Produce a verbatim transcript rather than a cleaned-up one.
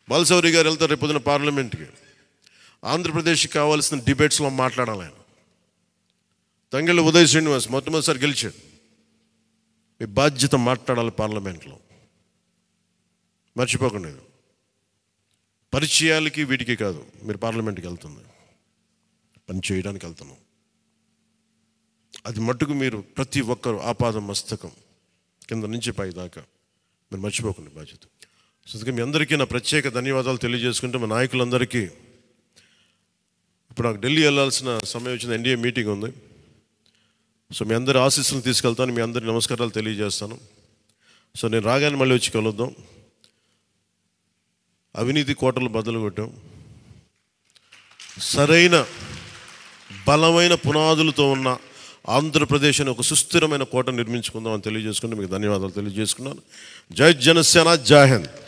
బాలశౌరి గారు వెళ్తారు రేపు పొద్దున పార్లమెంట్కి. ఆంధ్రప్రదేశ్కి కావాల్సిన డిబేట్స్లో మాట్లాడాలి ఆయన. తంగెళ్ళ ఉదయ్ శ్రీనివాస్ మొట్టమొదటిసారి గెలిచాడు. మీ బాధ్యత మాట్లాడాలి పార్లమెంట్లో, మర్చిపోకండి. పరిచయాలకి వీటికి కాదు, మీరు పార్లమెంట్కి వెళ్తుంది పని చేయడానికి వెళ్తున్నాం. అది మట్టుకు మీరు ప్రతి ఒక్కరు ఆపాద మస్తకం కింద నుంచి పై దాకా మీరు మర్చిపోకండి బాధ్యత. సో అందుకే మీ అందరికీ నా ప్రత్యేక ధన్యవాదాలు తెలియజేసుకుంటే, మా నాయకులందరికీ ఇప్పుడు నాకు ఢిల్లీ వెళ్ళాల్సిన సమయం వచ్చింది, ఎన్డీఏ మీటింగ్ ఉంది. సో మీ అందరి ఆశీస్సులు తీసుకెళ్తాను, మీ అందరి నమస్కారాలు తెలియజేస్తాను. సో నేను రాగానే మళ్ళీ వచ్చి కలుద్దాం. అవినీతి కోటలు బద్దలు కొట్టాం, సరైన బలమైన పునాదులతో ఉన్న ఆంధ్రప్రదేశ్ అని ఒక సుస్థిరమైన కోట నిర్మించుకుందాం అని తెలియజేసుకుంటే మీకు ధన్యవాదాలు తెలియజేసుకున్నాను. జై జనసేన, జై హింద్.